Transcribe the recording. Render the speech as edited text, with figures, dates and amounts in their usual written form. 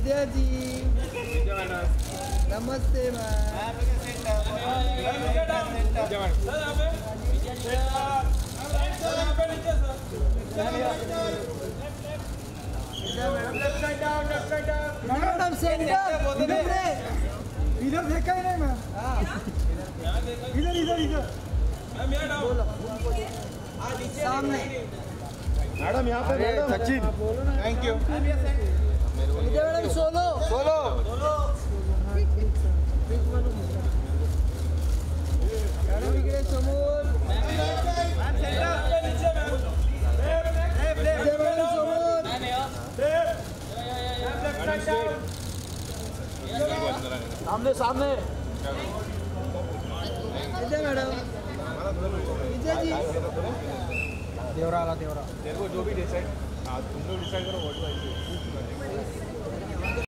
विद्या जी नमस्ते ma'am. Madam centre इधर देखा ही नहीं मैम। इधर इधर इधर सामने मैडम यहाँ पे सचिन थैंक यू। मैडम सोलो बोलो मैडम इकडे समोर मैडम समोर सामने सामने मैडम विजय जी देवरा तेरे को जो भी डिसाइड तुम लोग डिसाइड करो व्हाट